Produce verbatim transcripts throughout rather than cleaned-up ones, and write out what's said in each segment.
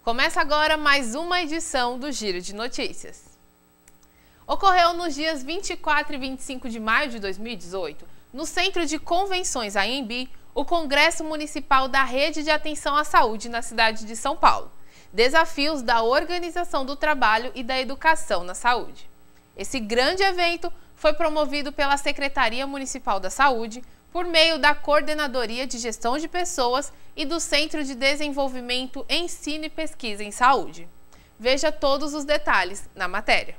Começa agora mais uma edição do Giro de Notícias. Ocorreu nos dias vinte e quatro e vinte e cinco de maio de dois mil e dezoito, no Centro de Convenções A E M B, o Congresso Municipal da Rede de Atenção à Saúde na cidade de São Paulo. Desafios da organização do trabalho e da educação na saúde. Esse grande evento foi promovido pela Secretaria Municipal da Saúde, por meio da Coordenadoria de Gestão de Pessoas e do Centro de Desenvolvimento, Ensino e Pesquisa em Saúde. Veja todos os detalhes na matéria.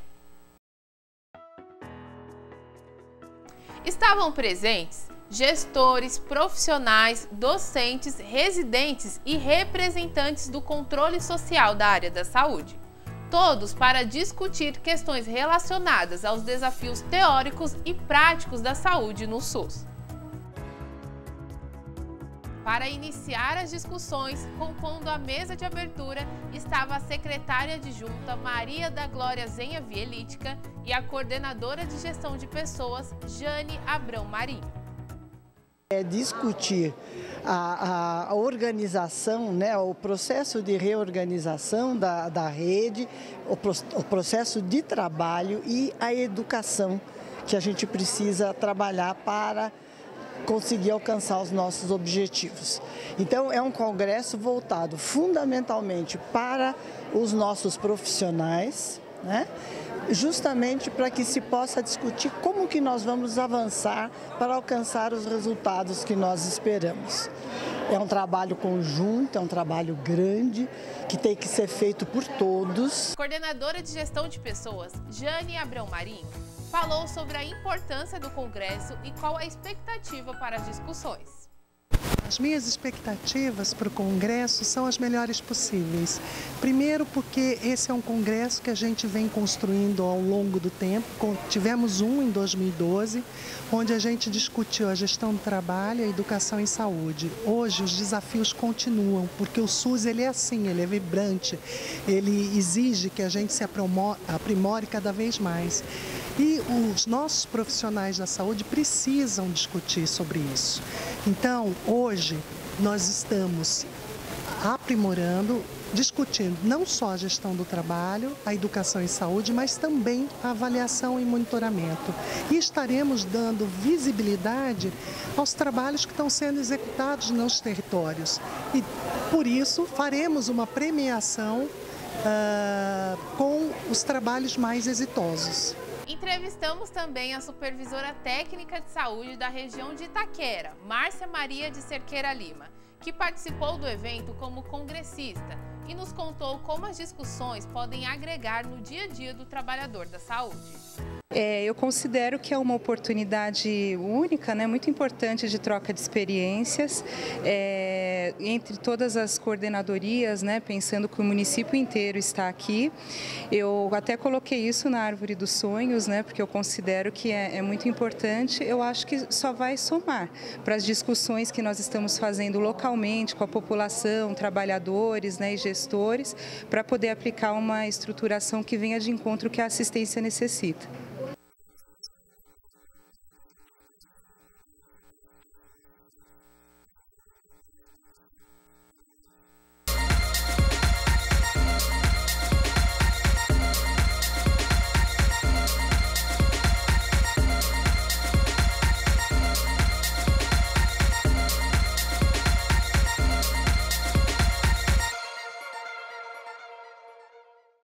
Estavam presentes gestores, profissionais, docentes, residentes e representantes do controle social da área da saúde. Todos para discutir questões relacionadas aos desafios teóricos e práticos da saúde no SUS. Para iniciar as discussões, compondo a mesa de abertura, estava a secretária adjunta Maria da Glória Zenha Vielítica e a coordenadora de gestão de pessoas, Jane Abrão Marinho. É discutir a, a organização, né, o processo de reorganização da, da rede, o, pro, o processo de trabalho e a educação que a gente precisa trabalhar para conseguir alcançar os nossos objetivos. Então, é um congresso voltado fundamentalmente para os nossos profissionais, né? Justamente para que se possa discutir como que nós vamos avançar para alcançar os resultados que nós esperamos. É um trabalho conjunto, é um trabalho grande, que tem que ser feito por todos. Coordenadora de Gestão de Pessoas, Jane Abrão Marinho, falou sobre a importância do Congresso e qual a expectativa para as discussões. As minhas expectativas para o Congresso são as melhores possíveis. Primeiro porque esse é um Congresso que a gente vem construindo ao longo do tempo. Tivemos um em dois mil e doze, onde a gente discutiu a gestão do trabalho, a educação e saúde. Hoje os desafios continuam, porque o SUS ele é assim, ele é vibrante, ele exige que a gente se aprimore cada vez mais. E os nossos profissionais da saúde precisam discutir sobre isso. Então, hoje, nós estamos aprimorando, discutindo não só a gestão do trabalho, a educação e saúde, mas também a avaliação e monitoramento. E estaremos dando visibilidade aos trabalhos que estão sendo executados nos territórios. E, por isso, faremos uma premiação uh, com os trabalhos mais exitosos. Entrevistamos também a supervisora técnica de saúde da região de Itaquera, Márcia Maria de Cerqueira Lima, que participou do evento como congressista e nos contou como as discussões podem agregar no dia a dia do trabalhador da saúde. É, eu considero que é uma oportunidade única, né, muito importante de troca de experiências é, entre todas as coordenadorias, né, pensando que o município inteiro está aqui. Eu até coloquei isso na Árvore dos Sonhos, né, porque eu considero que é, é muito importante. Eu acho que só vai somar para as discussões que nós estamos fazendo localmente com a população, trabalhadores, né, e gestores, para poder aplicar uma estruturação que venha de encontro que a assistência necessita.